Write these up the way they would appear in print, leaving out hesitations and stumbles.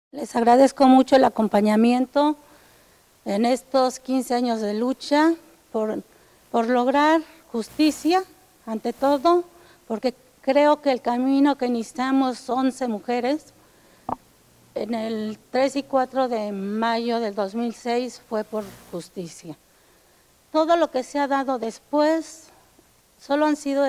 Les agradezco mucho el acompañamiento en estos 15 años de lucha por lograr justicia, ante todo, porque creo que el camino que iniciamos 11 mujeres en el 3 y 4 de mayo del 2006 fue por justicia. Todo lo que se ha dado después solo han sido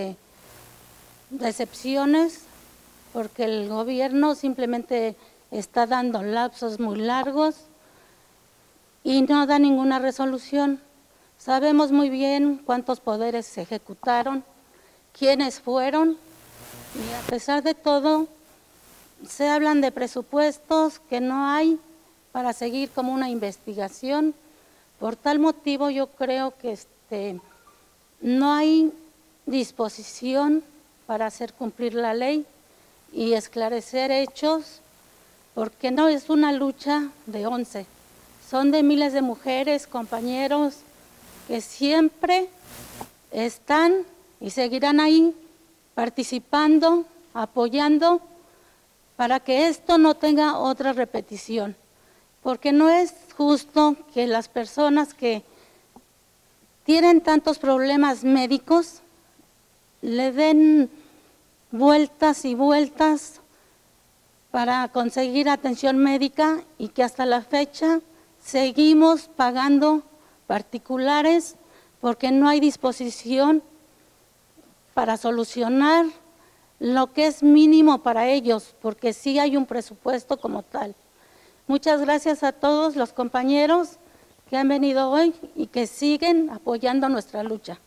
decepciones, porque el gobierno simplemente está dando lapsos muy largos y no da ninguna resolución. Sabemos muy bien cuántos poderes se ejecutaron, quiénes fueron, y a pesar de todo, se hablan de presupuestos que no hay para seguir como una investigación. Por tal motivo yo creo que no hay disposición para hacer cumplir la ley y esclarecer hechos, porque no es una lucha de 11, son de miles de mujeres, compañeros, que siempre están y seguirán ahí participando, apoyando, para que esto no tenga otra repetición, porque no es justo que las personas que tienen tantos problemas médicos le den vueltas y vueltas para conseguir atención médica y que hasta la fecha seguimos pagando particulares porque no hay disposición para solucionar lo que es mínimo para ellos, porque sí hay un presupuesto como tal. Muchas gracias a todos los compañeros que han venido hoy y que siguen apoyando nuestra lucha.